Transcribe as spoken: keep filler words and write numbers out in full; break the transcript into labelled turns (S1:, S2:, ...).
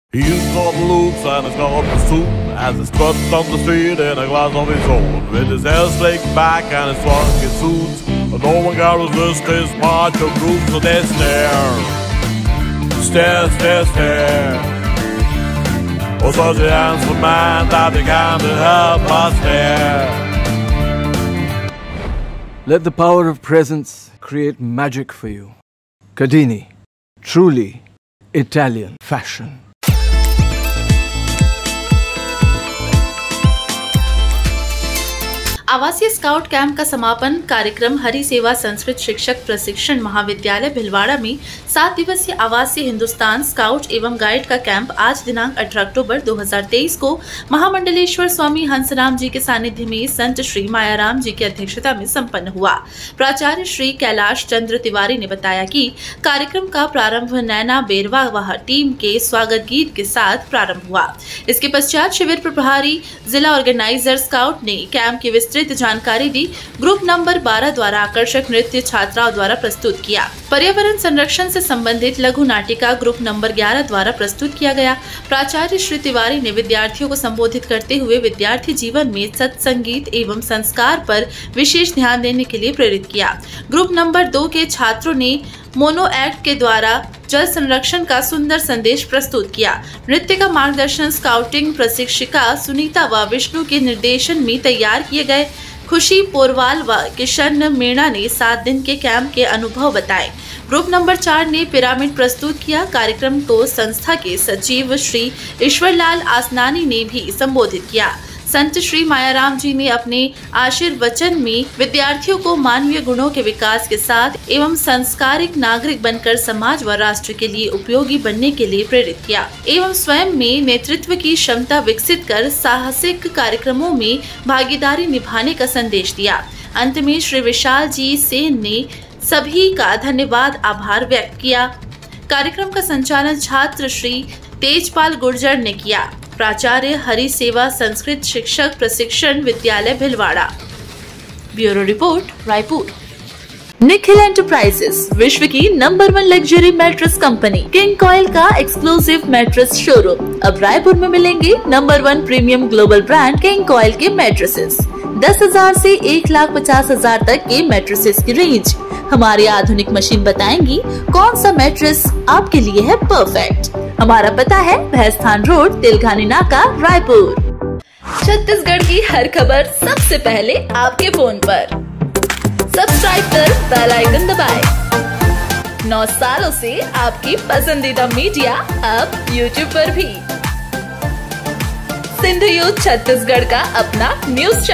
S1: He's got the looks and he's got the suit as he struts on the street in a glass of his own, with his hair slicked back and his funky suits. But no one can resist his macho groove, so they stare, stare, stare, stare. Oh, such a handsome man that they can't help but stare.
S2: Let the power of presence create magic for you. Cadini, truly Italian fashion.
S3: आवासीय scout camp का समापन कार्यक्रम हरि सेवा संस्कृत शिक्षक प्रशिक्षण महाविद्यालय भिलवाड़ा में सात दिवसीय आवासीय हिंदुस्तान स्काउट एवं गाइड का कैंप आज दिनांक अठारह अक्टूबर दो हज़ार तेईस को महामंडलेश्वर स्वामी हंसराम जी के सानिध्य में संत श्री मायाराम जी की अध्यक्षता में संपन्न हुआ। प्राचार्य श्री कैलाश चंद्र तिवारी ने बताया कि कार्यक्रम का प्रारंभ नैना बेरवा व टीम के स्वागत गीत के साथ प्रारंभ हुआ। इसके पश्चात शिविर प्रभारी जिला ऑर्गेनाइजर स्काउट ने कैंप की विस्तृत जानकारी दी। ग्रुप नंबर बारह द्वारा आकर्षक नृत्य छात्राओं द्वारा प्रस्तुत किया। पर्यावरण संरक्षण से संबंधित लघु नाटिका ग्रुप नंबर ग्यारह द्वारा प्रस्तुत किया गया। प्राचार्य श्री तिवारी ने विद्यार्थियों को संबोधित करते हुए विद्यार्थी जीवन में सत्संगीत एवं संस्कार पर विशेष ध्यान देने के लिए प्रेरित किया। ग्रुप नंबर दो के छात्रों ने मोनो एक्ट के द्वारा जल संरक्षण का सुंदर संदेश प्रस्तुत किया। नृत्य का मार्गदर्शन स्काउटिंग प्रशिक्षिका सुनीता व विष्णु के निर्देशन में तैयार किए गए। खुशी पोरवाल व किशन मीणा ने सात दिन के कैंप के अनुभव बताए। ग्रुप नंबर चार ने पिरामिड प्रस्तुत किया। कार्यक्रम को संस्था के सचिव श्री ईश्वरलाल आसनानी ने भी संबोधित किया। संत श्री मायाराम जी ने अपने आशीर्वचन में विद्यार्थियों को मानवीय गुणों के विकास के साथ एवं संस्कारिक नागरिक बनकर समाज व राष्ट्र के लिए उपयोगी बनने के लिए प्रेरित किया एवं स्वयं में नेतृत्व की क्षमता विकसित कर साहसिक कार्यक्रमों में भागीदारी निभाने का संदेश दिया। अंत में श्री विशाल जी सेन ने सभी का धन्यवाद आभार व्यक्त किया। कार्यक्रम का संचालन छात्र श्री तेजपाल गुर्जर ने किया। प्राचार्य हरि सेवा संस्कृत शिक्षक प्रशिक्षण विद्यालय Bhilwara. Bureau report Raipur. Nikhil enterprises विश्व की number one luxury mattress company king coil का एक्सक्लूसिव मैट्रेस शोरूम। अब रायपुर में मिलेंगे number one premium global brand king coil के मैट्रेसेस। दस हजार से एक लाख पचास हजार तक के मैट्रेसेस की रेंज। हमारी आधुनिक मशीन बताएंगी कौन सा मैट्रेस आपके लिए है परफेक्ट। हमारा पता है भैंसथान रोड, तिलघानी नाका, रायपुर। छत्तीसगढ़ की हर खबर सबसे पहले आपके फोन पर। सब्सक्राइब कर बेल आइकन दबाएं। नौ सालों से आपकी पसंदीदा मीडिया अब यूट्यूब पर भी। सिंधु यूथ छत्तीसगढ़ का अपना न्यूज